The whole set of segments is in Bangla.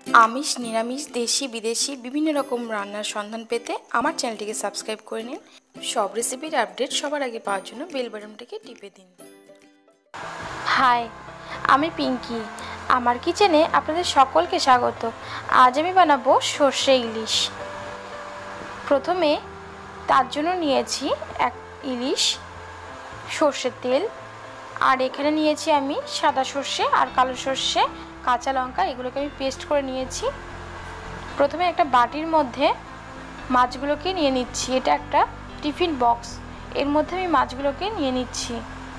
आमिष निरामिष देशी विदेशी विभिन्न रकम रान्नार सन्धान पेते आमार चैनलटिके सबस्क्राइब करे निन। सब रेसिपिर आपडेट सबार आगे पाওয়ার জন্য বেল বাটনটিকে টিপে দিন। हाय आमी पिंकी आमार किचेने आपनादेर सकलके स्वागत। आज आमी बानाबो सर्षे इलिश। प्रथमे तार जोन्नो नियेछि एक इलिश सर्षेर तेल और एखाने नियेछि आमी सादा सर्षे और कालो सर्षे काँचा लंका एगुलोके आमी पेस्ट करे नियेछि। प्रथमे एकटा बाटिर मध्य माछगुलोके निये निচ্ছি। এটা একটা টিফিন বক্স, এর মধ্যে আমি মাছগুলোকে নিয়ে নিচ্ছি।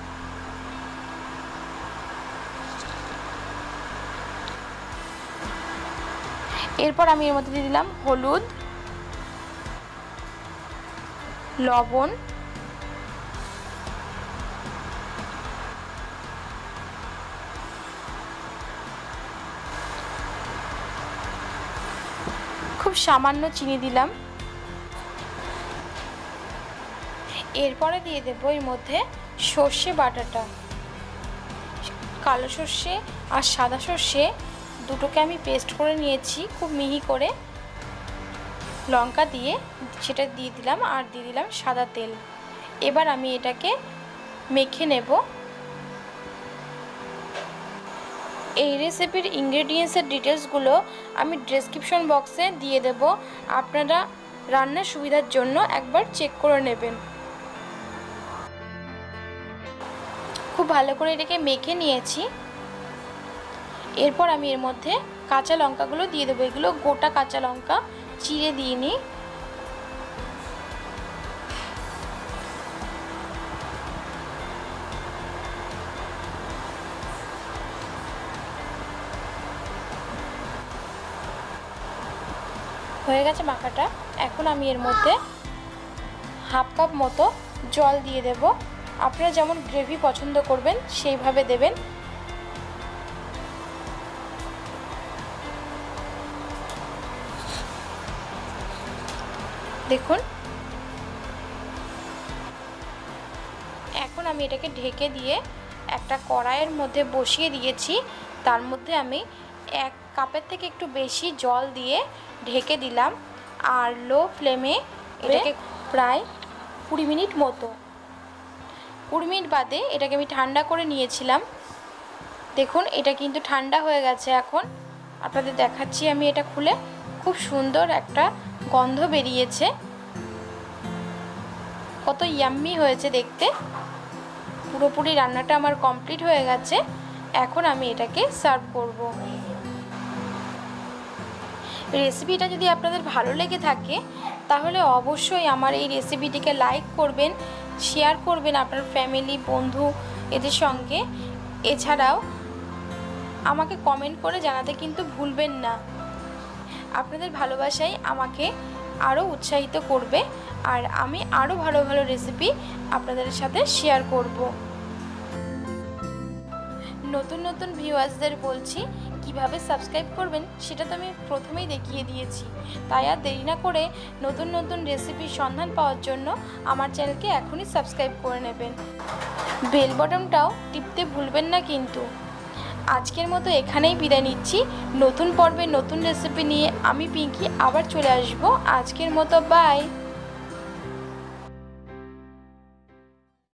এরপর আমি এর মধ্যে দিয়ে দিলাম হলুদ, লবণ, খুব সামান্য চিনি দিলাম। এরপরে দিয়ে দেব এর মধ্যে সর্ষে বাটাটা। কালো সর্ষে আর সাদা সর্ষে দুটোকে আমি পেস্ট করে নিয়েছি খুব মিহি করে। লঙ্কা দিয়ে সেটা দিয়ে দিলাম আর দিয়ে দিলাম সাদা তেল। এবার আমি এটাকে মেখে নেব। এই রেসিপির ইনগ্রেডিয়েন্টসের ডিটেলসগুলো আমি ডেসক্রিপশন বক্সে দিয়ে দেব, আপনারা রান্নার সুবিধার জন্য একবার চেক করে নেবেন। খুব ভালো করে এটাকে মেখে নিয়েছি। এরপর আমি এর মধ্যে কাঁচা লঙ্কাগুলো দিয়ে দেবো। এগুলো গোটা কাঁচা লঙ্কা, চিড়ে দিইনি। হয়ে গেছে মাখাটা। এখন আমি এর মধ্যে হাফ কাপ মতো জল দিয়ে দেব। আপনারা যেমন গ্রেভি পছন্দ করবেন সেইভাবে দেবেন। দেখুন, এখন আমি এটাকে ঢেকে দিয়ে একটা কড়াইয়ের মধ্যে বসিয়ে দিয়েছি। তার মধ্যে আমি এক কাপের থেকে একটু বেশি জল দিয়ে ঢেকে দিলাম আর লো ফ্লেমে এটাকে প্রায় 20 মিনিট মতো। 20 মিনিট বাদে এটাকে আমি ঠান্ডা করে নিয়েছিলাম। দেখুন, এটা কিন্তু ঠান্ডা হয়ে গেছে। এখন আপনাদের দেখাচ্ছি আমি এটা খুলে। খুব সুন্দর একটা গন্ধ বেরিয়েছে, কত ইয়াম্মি হয়েছে দেখতে। পুরোপুরি রান্নাটা আমার কমপ্লিট হয়ে গেছে। এখন আমি এটাকে সার্ভ করব। রেসিপিটা যদি আপনাদের ভালো লেগে থাকে তাহলে অবশ্যই আমার এই রেসিপিটিকে লাইক করবেন, শেয়ার করবেন আপনার ফ্যামিলি বন্ধু এদের সঙ্গে। এছাড়াও আমাকে কমেন্ট করে জানাতে কিন্তু ভুলবেন না। আপনাদের ভালোবাসাই আমাকে আরও উৎসাহিত করবে আর আমি আরও ভালো ভালো রেসিপি আপনাদের সাথে শেয়ার করব। নতুন নতুন ভিউয়ার্সদের বলছি কিভাবে সাবস্ক্রাইব করবেন সেটা তো আমি প্রথমেই দেখিয়ে দিয়েছি। তাই আর দেরি না করে নতুন নতুন রেসিপির সন্ধান পাওয়ার জন্য আমার চ্যানেলকে এখনই সাবস্ক্রাইব করে নেবেন। বেল বাটনটাও টিপতে ভুলবেন না কিন্তু। আজকের মতো এখানেই বিদায় নিচ্ছি। নতুন পর্বে নতুন রেসিপি নিয়ে আমি পিঙ্কি আবার চলে আসব। আজকের মতো বাই।